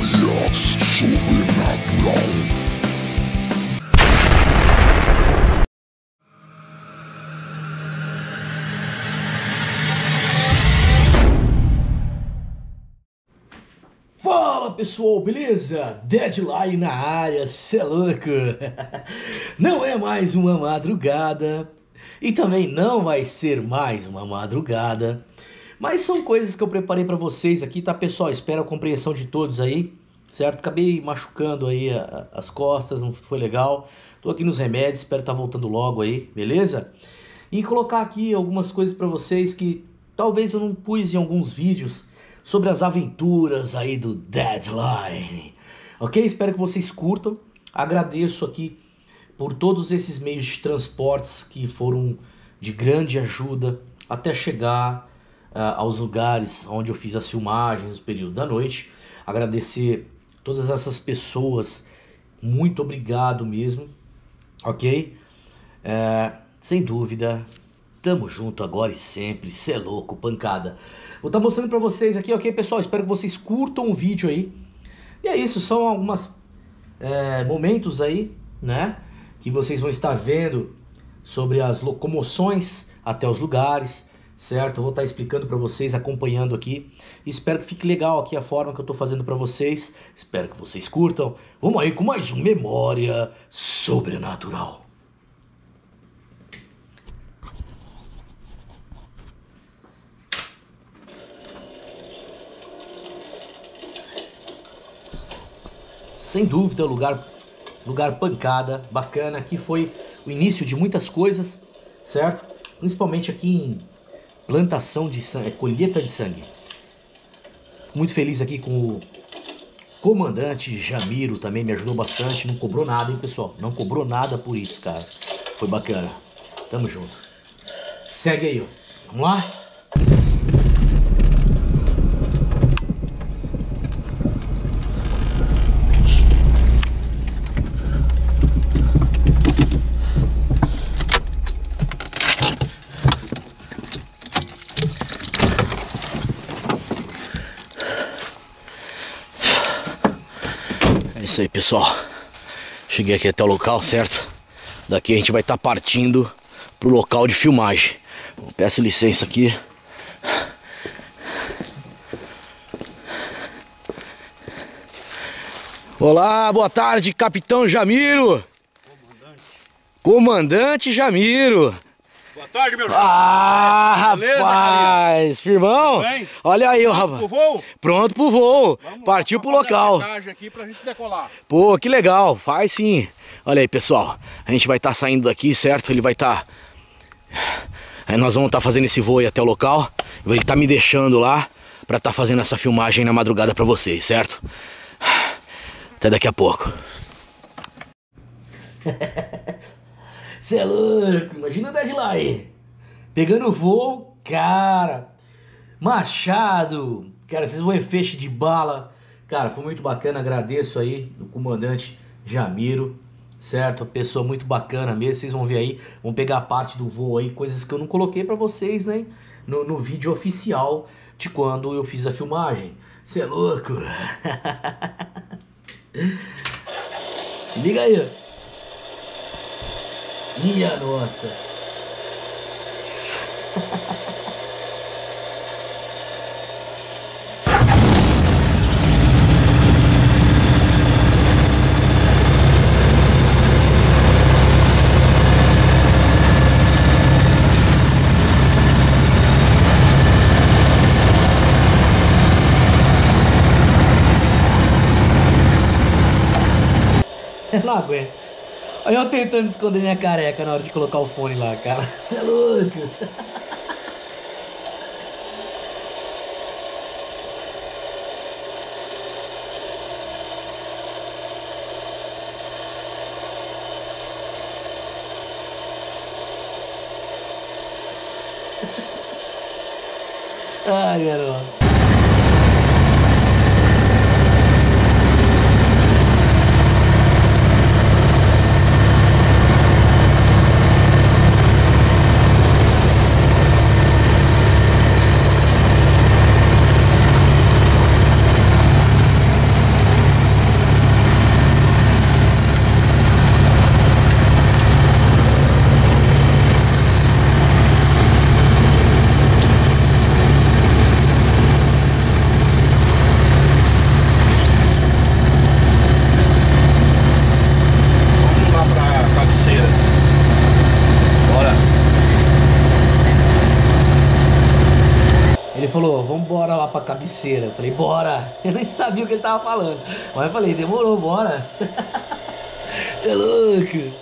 Sobrenatural. Fala pessoal, beleza? Deadline na área, cê é louco? Não é mais uma madrugada e também não vai ser mais uma madrugada, mas são coisas que eu preparei pra vocês aqui, tá pessoal? Espero a compreensão de todos aí, certo? Acabei machucando aí as costas, não foi legal. Tô aqui nos remédios, espero estar voltando logo aí, beleza? E colocar aqui algumas coisas pra vocês que talvez eu não pus em alguns vídeos sobre as aventuras aí do Deadline, ok? Espero que vocês curtam. Agradeço aqui por todos esses meios de transportes que foram de grande ajuda até chegar aos lugares onde eu fiz as filmagens no período da noite. Agradecer todas essas pessoas, muito obrigado mesmo, ok? Sem dúvida, tamo junto agora e sempre, cê é louco, pancada. Vou estar mostrando pra vocês aqui, ok pessoal? Espero que vocês curtam o vídeo aí. E é isso, são alguns momentos aí, né? Que vocês vão estar vendo sobre as locomoções até os lugares, certo? Eu vou estar explicando pra vocês, acompanhando aqui. Espero que fique legal aqui a forma que eu tô fazendo pra vocês. Espero que vocês curtam. Vamos aí com mais um Memória Sobrenatural. Sem dúvida, lugar pancada, bacana. Aqui foi o início de muitas coisas, certo? Principalmente aqui em plantação de sangue, colheita de sangue. Muito feliz aqui com o comandante Jamiro, também me ajudou bastante. Não cobrou nada, hein, pessoal? Não cobrou nada por isso, cara. Foi bacana. Tamo junto. Segue aí, ó. Vamos lá? É isso aí, pessoal. Cheguei aqui até o local, certo? Daqui a gente vai estar partindo pro local de filmagem. Peço licença aqui. Olá, boa tarde, Capitão Jamiro. Comandante Jamiro. Boa tarde, meu Ah, beleza, rapaz, carinha? Firmão? Bem? Olha aí, ó, rapaz. Pronto pro voo? Pronto pro voo. Vamos partiu pro local. Aqui pra gente decolar. Pô, que legal, faz sim. Olha aí, pessoal, a gente vai estar saindo daqui, certo? Ele vai estar... Nós vamos estar fazendo esse voo aí até o local. Ele tá me deixando lá pra estar fazendo essa filmagem na madrugada pra vocês, certo? Até daqui a pouco. Cê é louco, imagina o Deadline pegando voo, cara, machado, cara, vocês vão ver feixe de bala, cara, foi muito bacana, agradeço aí o comandante Jamiro, certo, pessoa muito bacana mesmo, vocês vão ver aí, vão pegar parte do voo aí, coisas que eu não coloquei pra vocês, né, no vídeo oficial de quando eu fiz a filmagem, cê é louco, se liga aí, minha nossa. Eu não aguento. Olha eu tentando esconder minha careca na hora de colocar o fone lá, cara. Você é louco. Ai, garoto. Ele falou, vamos embora lá pra cabeceira. Eu falei, bora. Eu nem sabia o que ele tava falando. Mas eu falei, demorou, bora. É louco.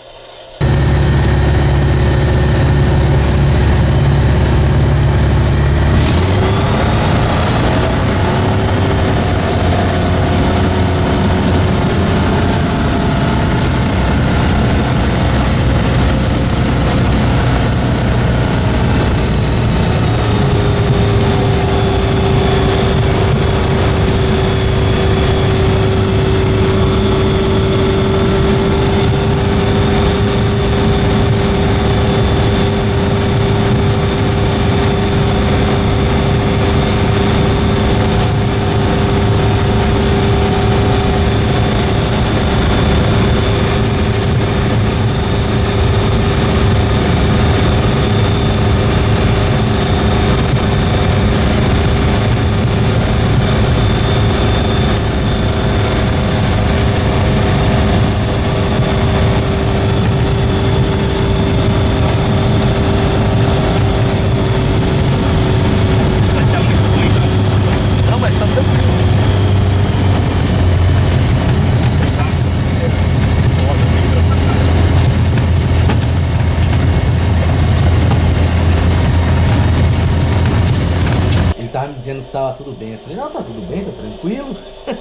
Tava me dizendo se tava tudo bem. Eu falei, não, tá tudo bem, tá tranquilo.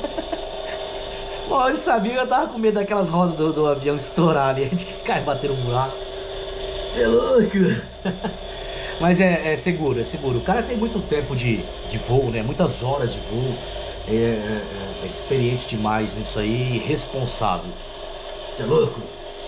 Bom, ele sabia que eu tava com medo daquelas rodas do avião estourar ali, a gente cai bater um buraco. É louco. Mas é seguro, é seguro. O cara tem muito tempo de voo, né? Muitas horas de voo. É experiente demais nisso aí, responsável. Você é louco?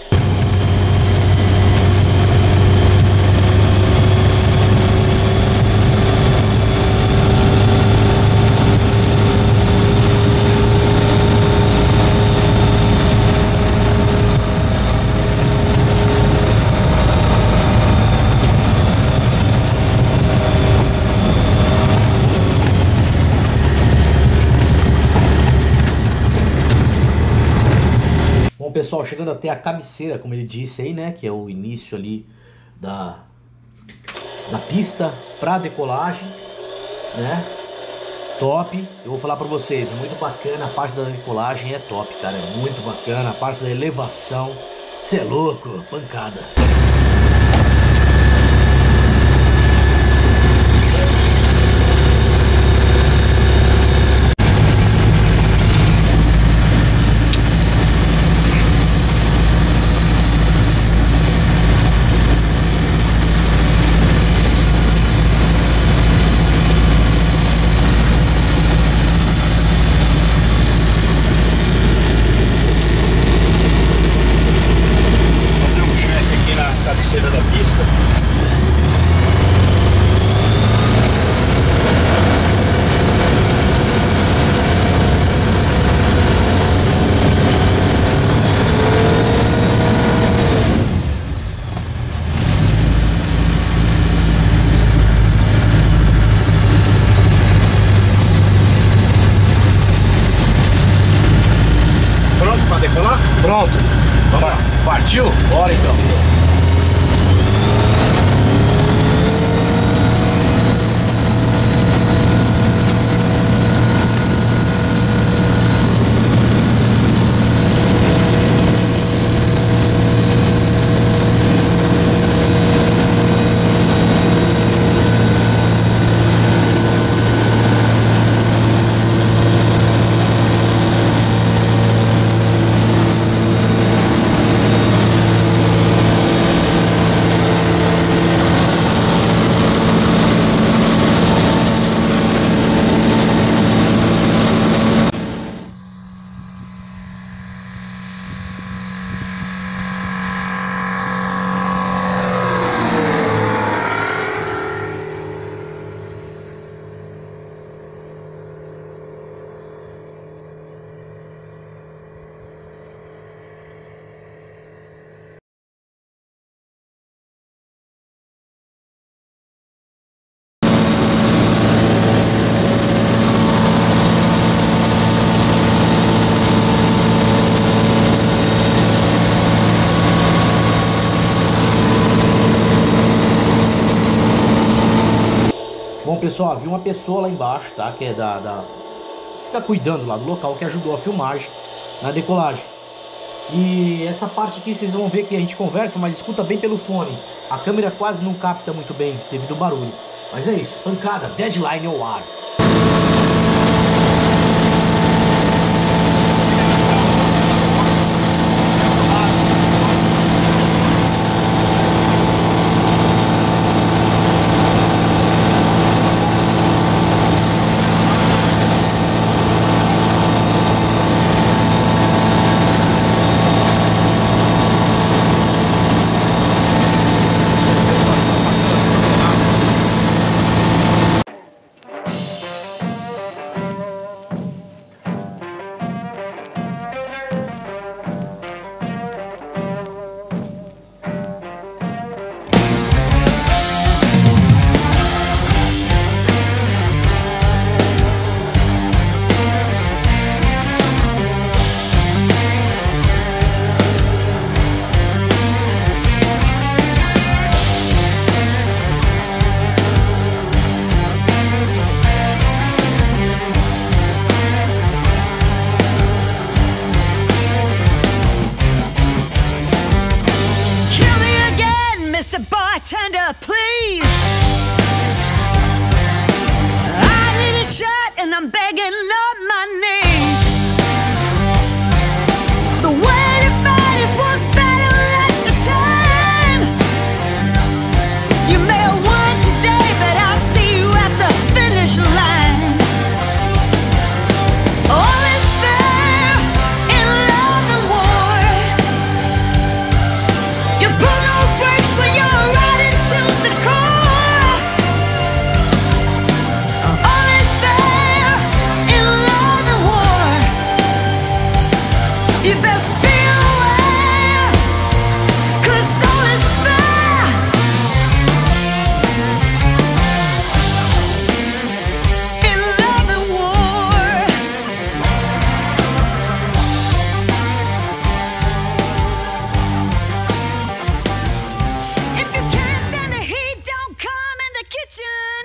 Bom, pessoal, chegando até a cabeceira, como ele disse aí, né? Que é o início ali da pista para decolagem, né? Top. Eu vou falar para vocês, é muito bacana. A parte da decolagem é top, cara. É muito bacana. A parte da elevação, cê é louco, pancada. Cabeceira da pista. Pronto para decolar? Pronto. Vamos lá. Partiu? Bora então. pessoal, vi uma pessoa lá embaixo, tá? Que é fica cuidando lá do local, que ajudou a filmagem na decolagem. E essa parte aqui vocês vão ver que a gente conversa, mas escuta bem pelo fone. A câmera quase não capta muito bem devido ao barulho. Mas é isso, pancada, Deadline ao ar. Bartender, please. I need a shot and I'm begging on my knees. The way to fight is one battle at a time. You may have won today, but I'll see you at the finish line. All is fair in love and war. You pull no brakes when you're riding to the core. All is fair in love and war. You best be aware, 'cause all is fair in love and war. If you can't stand the heat, don't come in the kitchen.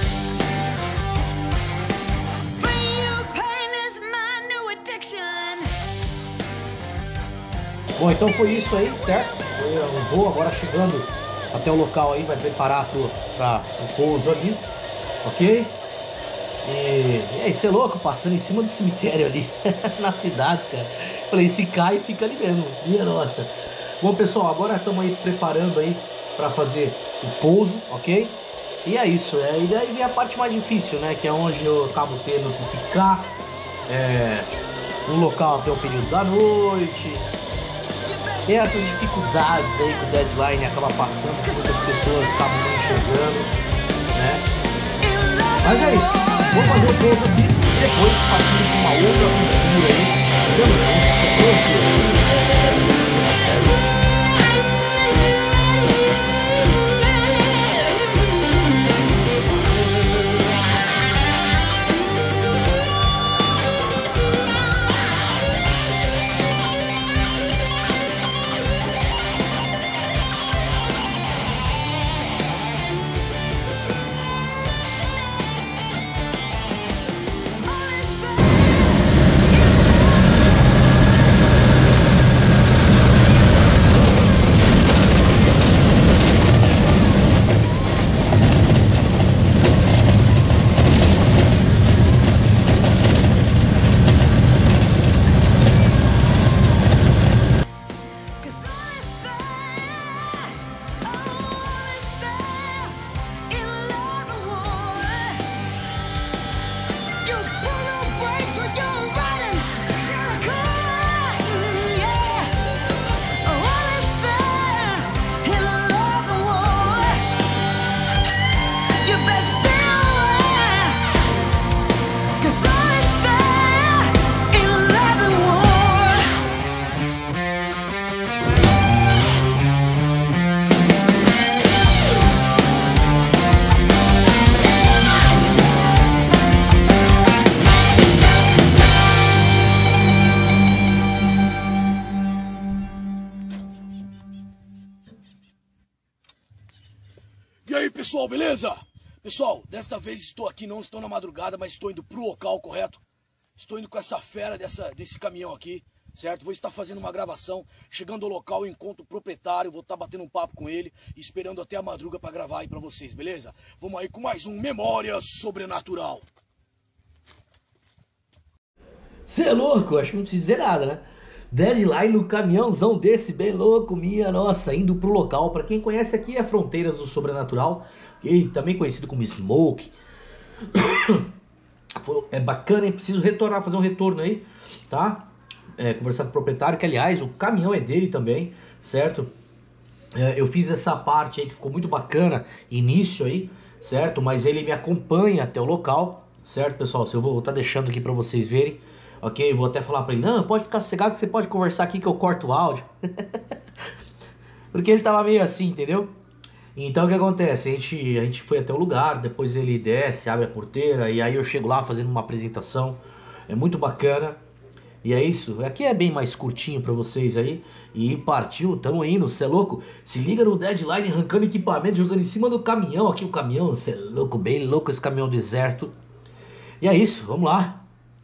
Bring you pain is my new addiction. Bom, então foi isso aí, certo? Foi um voo agora chegando até o local aí, vai preparar para o pouso ali, ok? E aí, você é louco, passando em cima do cemitério ali, nas cidades, cara. Falei, se cai, fica ali mesmo, minha nossa. Bom, pessoal, agora estamos aí preparando aí para fazer o pouso, ok? E é isso, e daí vem a parte mais difícil, né? Que é onde eu acabo tendo que ficar no local até o período da noite. E essas dificuldades aí que o Deadline acaba passando, que muitas pessoas acabam não enxergando, né? Mas é isso, vou fazer o pouso aqui e depois partindo com uma outra aventura aí. Tamo junto, se pronto. E aí, pessoal, beleza? Pessoal, desta vez estou aqui, não estou na madrugada, mas estou indo pro local, correto? Estou indo com essa fera desse caminhão aqui, certo? Vou estar fazendo uma gravação, chegando ao local, eu encontro o proprietário, vou estar batendo um papo com ele, esperando até a madruga para gravar aí para vocês, beleza? Vamos aí com mais um Memória Sobrenatural. Você é louco? Acho que não precisa dizer nada, né? Deadline no caminhãozão desse, bem louco, minha nossa, indo pro local. Pra quem conhece aqui é Fronteiras do Sobrenatural, que também conhecido como Smoke. É bacana, hein? Preciso retornar, fazer um retorno aí, tá? Conversar com o proprietário, que aliás o caminhão é dele também, certo? Eu fiz essa parte aí que ficou muito bacana, início aí, certo? Mas ele me acompanha até o local, certo, pessoal? Eu vou estar deixando aqui pra vocês verem. Ok, vou até falar pra ele, não, pode ficar sossegado, você pode conversar aqui que eu corto o áudio. Porque ele tava meio assim, entendeu? Então o que acontece? A gente foi até o lugar, depois ele desce, abre a porteira, e aí eu chego lá fazendo uma apresentação. É muito bacana. E é isso, aqui é bem mais curtinho pra vocês aí. E partiu, tamo indo, cê é louco? Se liga no Deadline, arrancando equipamento, jogando em cima do caminhão. Aqui o caminhão, cê é louco, bem louco esse caminhão deserto. E é isso, vamos lá.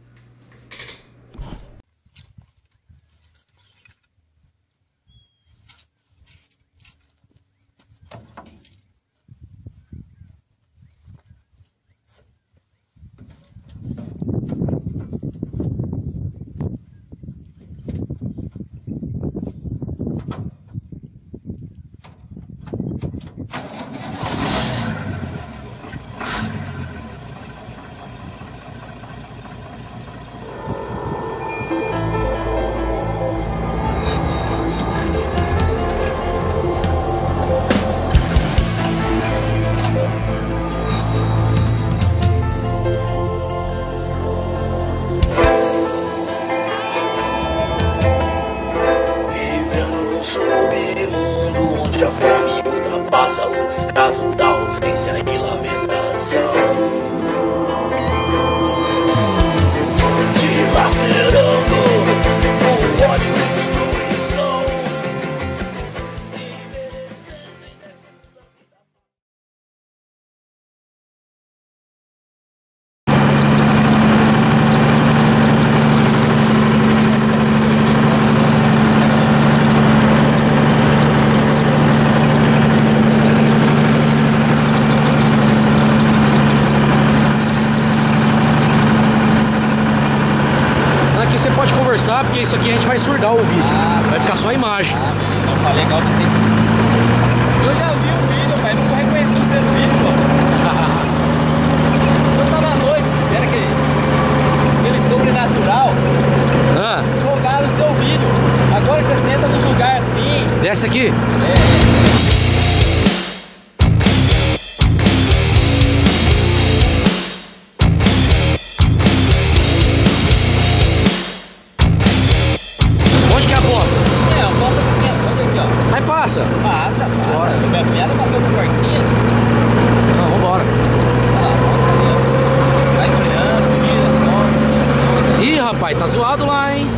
Descaso da ausência e lamentação, dilacerando o ódio e destruição. Você pode conversar, porque isso aqui a gente vai surdar o vídeo. Vai ficar só a imagem. Então tá legal você. Eu já vi o vídeo, pai. Nunca reconheci o seu vídeo, pô. Eu tava à noite, espera que aquele sobrenatural jogaram o seu vídeo. Agora você senta num lugar assim. Desce aqui. Passa. Passa. Minha piada passou por Corsinha. Não, vambora. Vai cuidando, tira, sobe. Ih, rapaz, tá zoado lá, hein?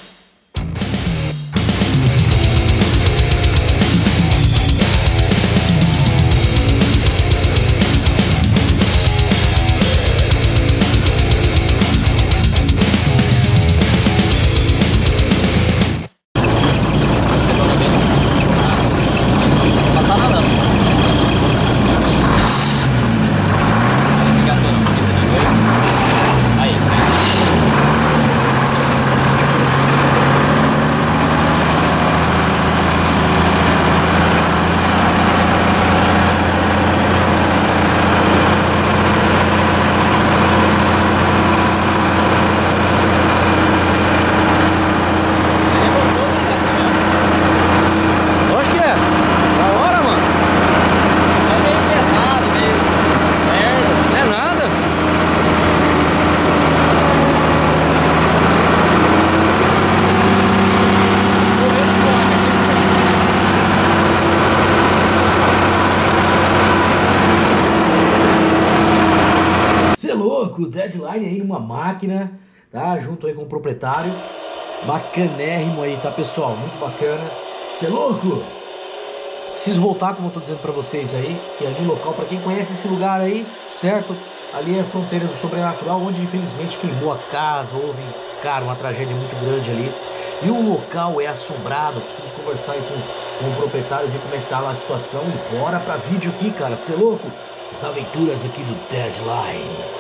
louco, Deadline aí numa máquina, tá? Junto aí com o proprietário. Bacanérrimo aí, tá, pessoal? Muito bacana. Cê é louco? Preciso voltar, como eu tô dizendo pra vocês aí, que ali no local, pra quem conhece esse lugar aí, certo? Ali é Fronteiras do Sobrenatural, onde infelizmente queimou a casa, houve, cara, uma tragédia muito grande ali. E o local é assombrado, preciso conversar aí com o proprietário, ver como é que tá lá a situação. E bora pra vídeo aqui, cara, cê é louco? As aventuras aqui do Deadline.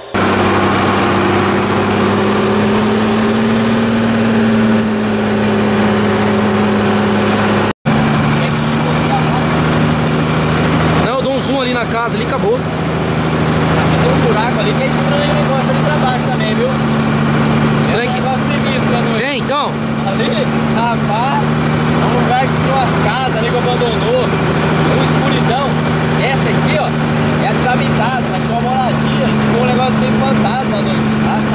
Na casa ali, acabou. Tem um buraco ali que é estranho o negócio ali pra baixo também, viu? Estranho que... negócio sinistro à noite. Tem, então? Ali, rapaz, é um lugar que tem umas casas ali que abandonou. É uma escuridão. Essa aqui, ó, é a desabitada, mas tem uma moradia. Tem um negócio meio fantasma à noite.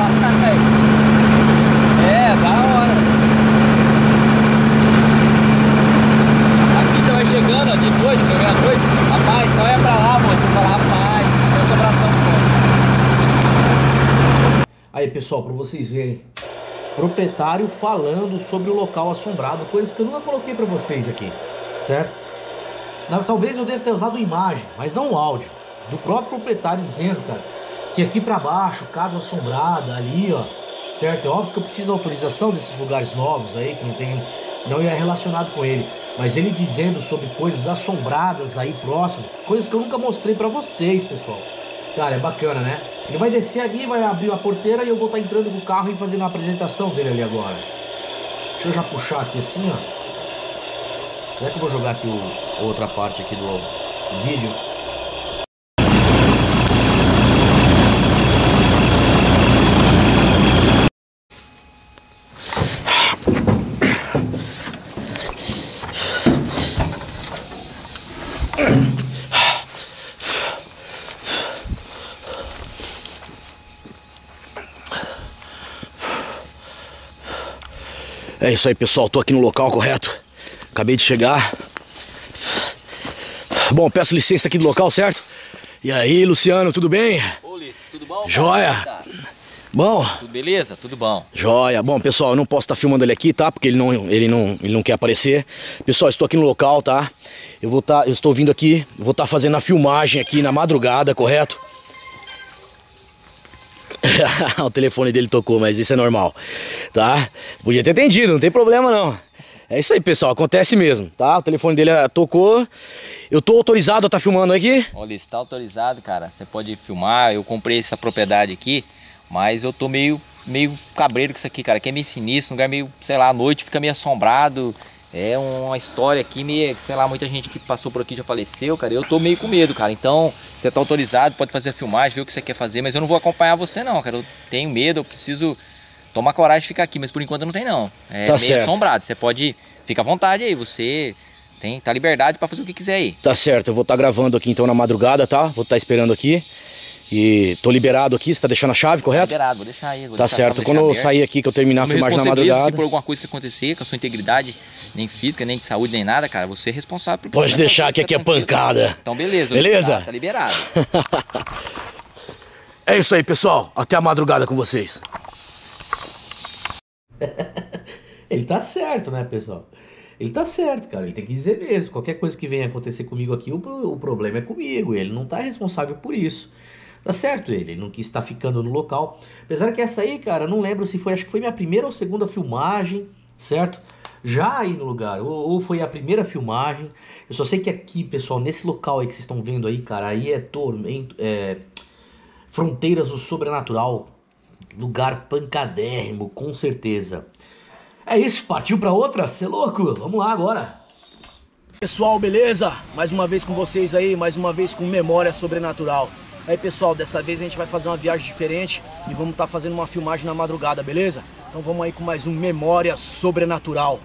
É, da hora. Aqui você vai chegando, ó, de noite, que eu venho à noite. Rapaz, só é pra lá, moço. Você fala, rapaz, tem assombração fora. Aí, pessoal, pra vocês verem, proprietário falando sobre o local assombrado, coisas que eu nunca coloquei pra vocês aqui, certo? Talvez eu deva ter usado imagem, mas não áudio, do próprio proprietário dizendo, cara, que aqui pra baixo, casa assombrada, ali, ó, certo? É óbvio que eu preciso da autorização desses lugares novos aí, que não é relacionado com ele. Mas ele dizendo sobre coisas assombradas aí próximo, coisas que eu nunca mostrei pra vocês, pessoal. Cara, é bacana, né? Ele vai descer ali, vai abrir a porteira e eu vou estar entrando com o carro e fazendo a apresentação dele ali agora. Deixa eu já puxar aqui assim, ó. Será que eu vou jogar aqui a outra parte aqui do vídeo? É isso aí, pessoal, tô aqui no local correto. Acabei de chegar. Bom, peço licença aqui do local, certo? E aí, Luciano, tudo bem? Ô, Ulisses, tudo bom? Joia. Cara? Bom? Tudo beleza? Tudo bom. Joia. Bom, pessoal, eu não posso estar filmando ele aqui, tá? Porque ele não quer aparecer. Pessoal, estou aqui no local, tá? Eu estou vindo aqui, vou estar fazendo a filmagem aqui na madrugada, correto? O telefone dele tocou, mas isso é normal, tá? Podia ter atendido, não tem problema não. É isso aí, pessoal, acontece mesmo, tá? O telefone dele tocou. Eu tô autorizado a estar filmando aqui? Olha, está autorizado, cara. Você pode filmar. Eu comprei essa propriedade aqui, mas eu tô meio cabreiro com isso aqui, cara. Que é meio sinistro, um lugar meio, sei lá, à noite fica meio assombrado. É uma história aqui meio, sei lá, muita gente que passou por aqui já faleceu, cara. Eu tô meio com medo, cara. Então, você tá autorizado, pode fazer a filmagem, ver o que você quer fazer, mas eu não vou acompanhar você não, cara. Eu tenho medo, eu preciso tomar coragem de ficar aqui, mas por enquanto não tem não. É tá meio certo. assombrado. Você pode, fica à vontade aí, você tá liberdade pra fazer o que quiser aí. Tá certo, eu vou estar gravando aqui então na madrugada, tá? Vou estar esperando aqui. E tô liberado aqui, você tá deixando a chave, correto? Liberado, vou deixar aí. Tá certo, quando eu sair aqui, que eu terminar a filmagem na madrugada... Se por alguma coisa que acontecer, com a sua integridade, nem física, nem de saúde, nem nada, cara, você é responsável por... Pode deixar que aqui é pancada. Então beleza. Beleza? Tá liberado. É isso aí, pessoal. Até a madrugada com vocês. Ele tá certo, né, pessoal? Ele tá certo, cara. Ele tem que dizer mesmo. Qualquer coisa que venha acontecer comigo aqui, o problema é comigo. Ele não tá responsável por isso. Tá certo ele não quis estar ficando no local. Apesar que essa aí, cara, não lembro se foi, acho que foi minha primeira ou segunda filmagem, certo? Já aí no lugar, ou foi a primeira filmagem. Eu só sei que aqui, pessoal, nesse local aí que vocês estão vendo aí, cara, aí é tormento, Fronteiras do Sobrenatural. Lugar pancadérrimo, com certeza. É isso, partiu pra outra? Cê é louco? Vamos lá agora. Pessoal, beleza? Mais uma vez com vocês aí, mais uma vez com Memória Sobrenatural. Aí, pessoal, dessa vez a gente vai fazer uma viagem diferente e vamos estar fazendo uma filmagem na madrugada, beleza? Então vamos aí com mais um Memória Sobrenatural.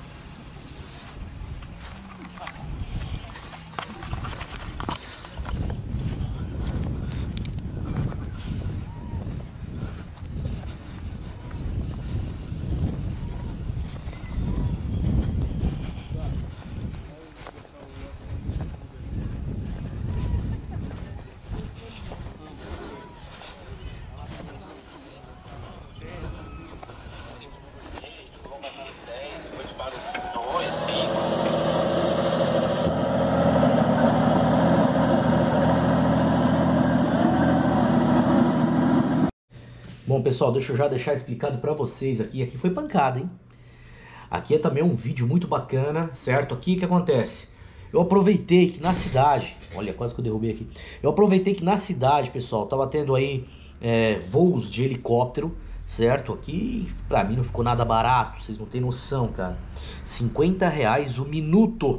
Bom, pessoal, deixa eu já deixar explicado pra vocês aqui. Aqui foi pancada, hein? Aqui é também um vídeo muito bacana, certo? Aqui o que acontece? Eu aproveitei que na cidade... Olha, quase que eu derrubei aqui. Eu aproveitei que na cidade, pessoal, tava tendo aí voos de helicóptero, certo? Aqui, pra mim, não ficou nada barato. Vocês não tem noção, cara. R$50 o minuto.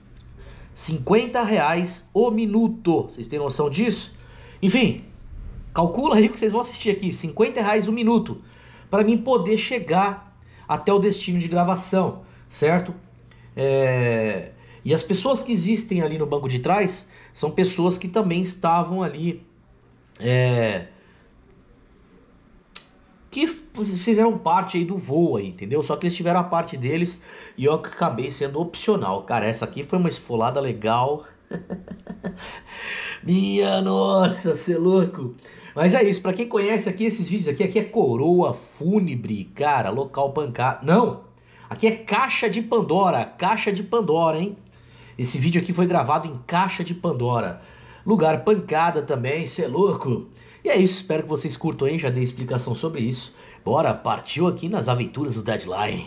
R$50 o minuto. Vocês têm noção disso? Enfim, calcula aí o que vocês vão assistir aqui. R$50 o minuto. Pra mim poder chegar até o destino de gravação, certo? E as pessoas que existem ali no banco de trás são pessoas que também estavam ali, que fizeram parte aí do voo aí, entendeu? Só que eles tiveram a parte deles e eu acabei sendo opcional. Cara, essa aqui foi uma esfolada legal. Minha nossa, cê é louco. Mas é isso, pra quem conhece aqui esses vídeos aqui é Coroa Fúnebre, cara, local pancada. Não, aqui é Caixa de Pandora, hein? Esse vídeo aqui foi gravado em Caixa de Pandora. Lugar pancada também, cê é louco. E é isso, espero que vocês curtam aí, já dei explicação sobre isso. Bora, partiu aqui nas aventuras do Deadline.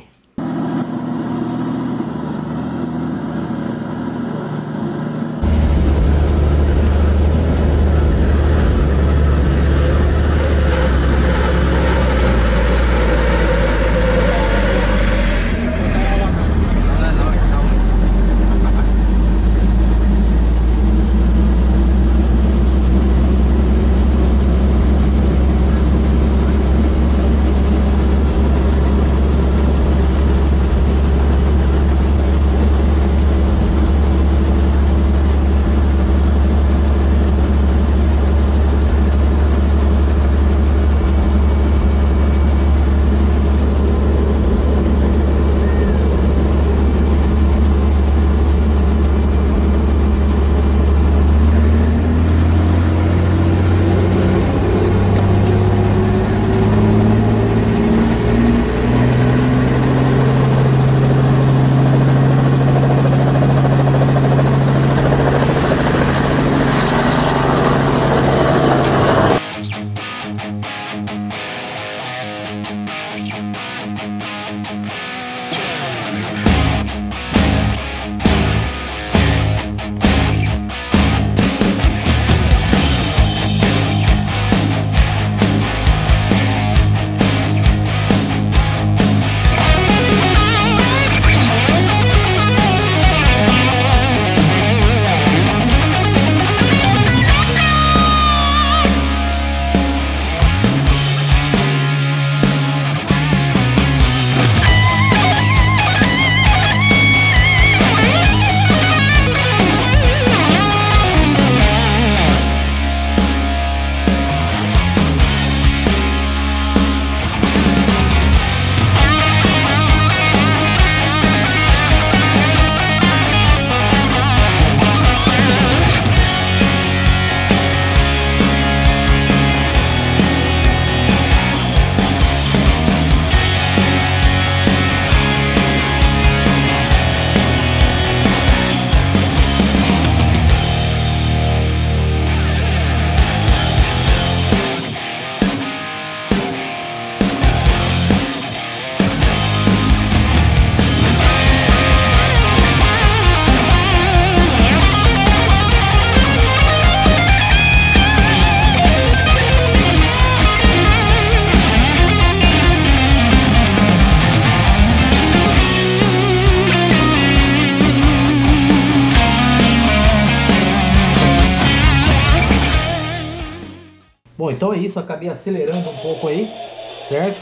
Bom, então é isso, acabei acelerando um pouco aí, certo?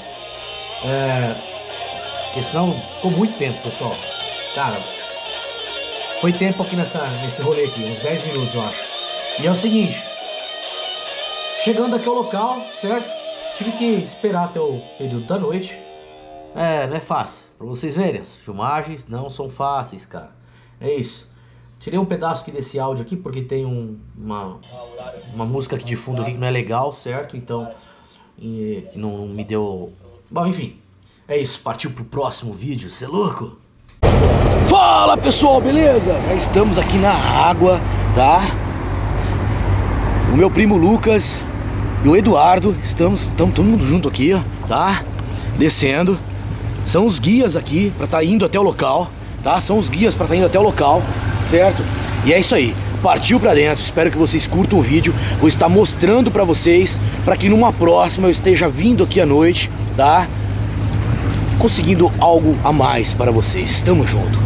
Porque senão ficou muito tempo, pessoal. Cara, foi tempo aqui nesse rolê aqui, uns 10 minutos, eu acho. E é o seguinte, chegando aqui ao local, certo? Tive que esperar até o período da noite. Não é fácil, pra vocês verem, as filmagens não são fáceis, cara. É isso. Tirei um pedaço aqui desse áudio aqui, porque tem uma música aqui de fundo aqui que não é legal, certo? Então, que não me deu... Bom, enfim, é isso, partiu pro próximo vídeo, cê é louco? Fala, pessoal, beleza? Já estamos aqui na água, tá? O meu primo Lucas e o Eduardo. Estamos todo mundo junto aqui, ó, tá? Descendo. São os guias aqui pra tá indo até o local, tá? São os guias pra tá indo até o local, certo? E é isso aí. Partiu pra dentro. Espero que vocês curtam o vídeo. Vou estar mostrando pra vocês, pra que numa próxima eu esteja vindo aqui à noite, tá? Conseguindo algo a mais para vocês. Tamo junto.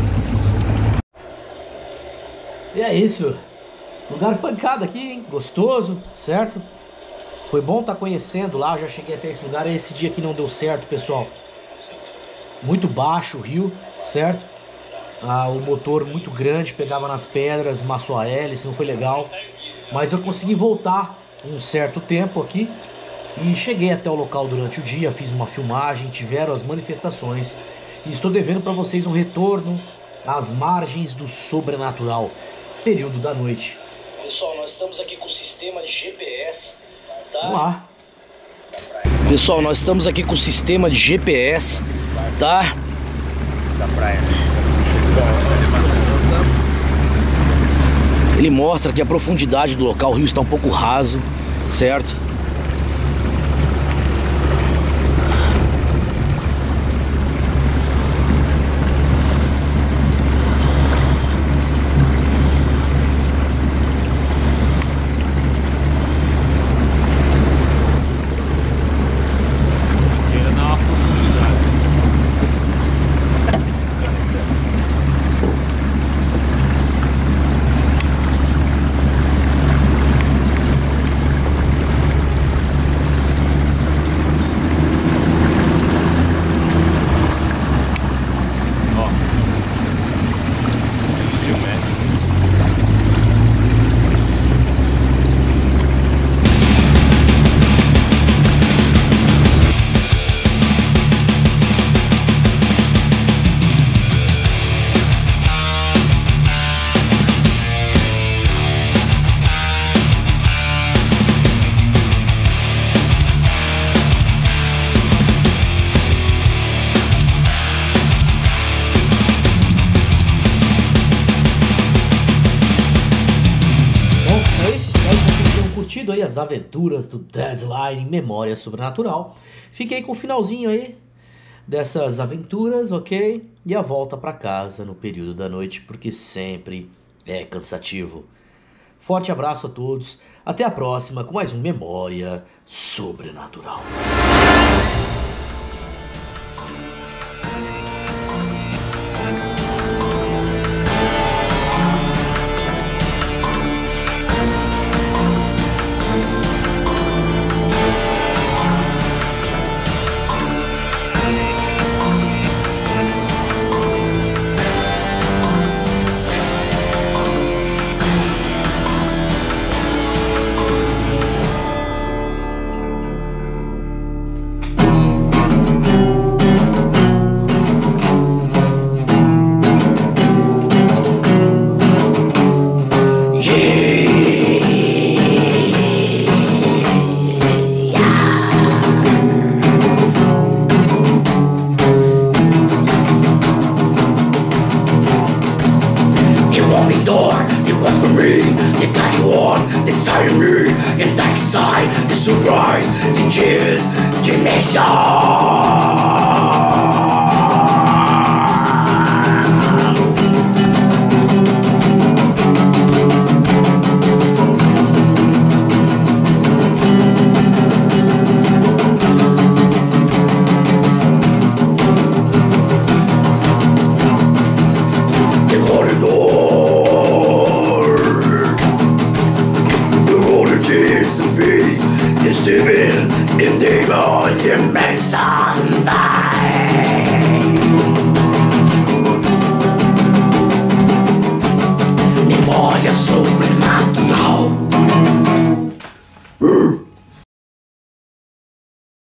E é isso. Lugar pancada aqui, hein? Gostoso, certo? Foi bom estar conhecendo lá. Já cheguei até esse lugar. Esse dia aqui não deu certo, pessoal. Muito baixo o rio, certo? O motor muito grande, pegava nas pedras, maçou a hélice, não foi legal. Mas eu consegui voltar um certo tempo aqui e cheguei até o local durante o dia, fiz uma filmagem, tiveram as manifestações e estou devendo para vocês um retorno às margens do sobrenatural, período da noite. Pessoal, nós estamos aqui com o sistema de GPS, tá? Vamos lá. Pessoal, nós estamos aqui com o sistema de GPS, tá? Da praia. Ele mostra que a profundidade do local, o rio está um pouco raso, certo? Aí as aventuras do Deadline Memória Sobrenatural. Fiquei com o finalzinho aí dessas aventuras, ok? E a volta para casa no período da noite, porque sempre é cansativo. Forte abraço a todos, até a próxima com mais um Memória Sobrenatural. Surprise, the cheers, the mission.